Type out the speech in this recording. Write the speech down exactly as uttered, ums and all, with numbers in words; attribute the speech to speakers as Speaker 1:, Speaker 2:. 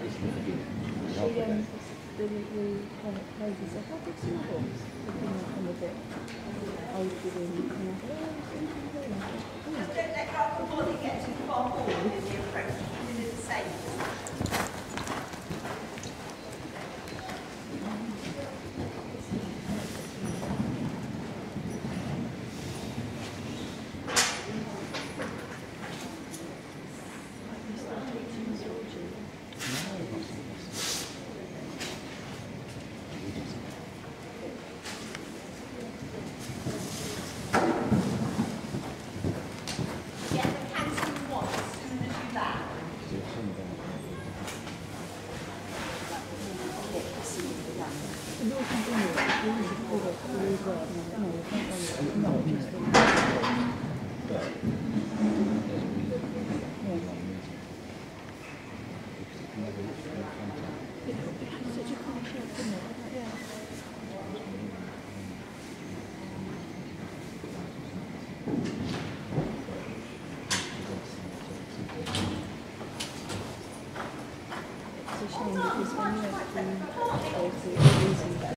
Speaker 1: She, um, the, the kind of lady said, how big's your box? Looking at them a bit. I was giving, and I said, oh, it's
Speaker 2: Just don't let go up before they get too far forward in the approach. You do the same.
Speaker 1: No,